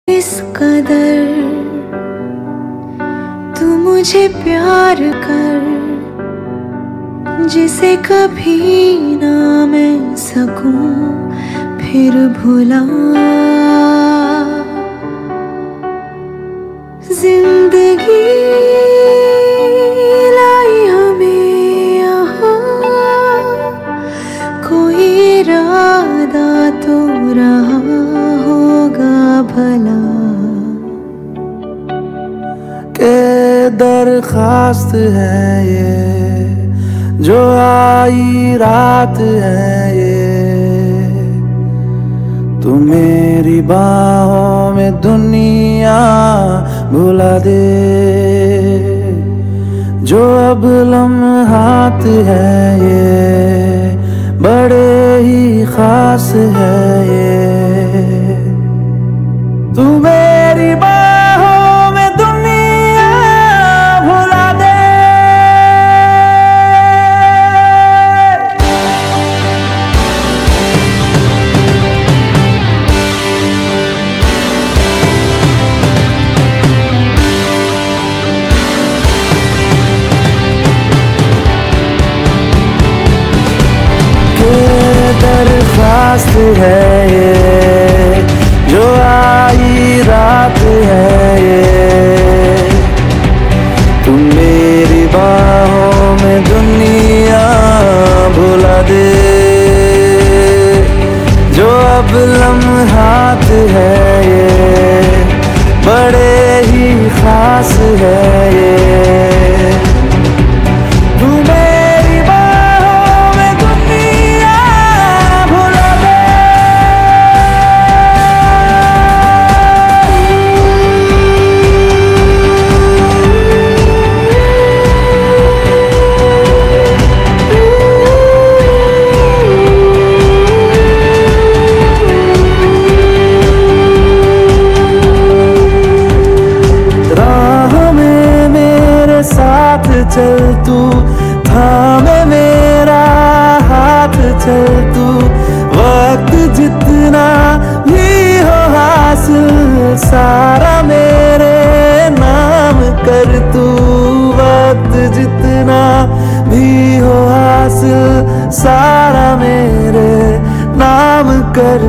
इस कदर तू मुझे प्यार कर, जिसे कभी ना मैं सकूं फिर भुला। जिंदगी लाई हमें यहाँ, कोई इरादा तो रहा होगा भला। के दरखास्त है ये जो आई रात है ये, तू मेरी बाहों में दुनिया भुला दे। जो अब लम्हात है ये बड़े ही खास है ये, तू मेरी बाहों में दुनिया भुला दे। दरखास्त है ये जो आई रात है ये, तू मेरी बाहों में दुनिया भुला दे। जो अब लम्हात है ये बड़े ही खास है ये, चल तू थामे मेरा हाथ, चल तू वक्त जितना भी हो हासिल सारा मेरे नाम कर तू। वक्त जितना भी हो हासिल सारा मेरे नाम कर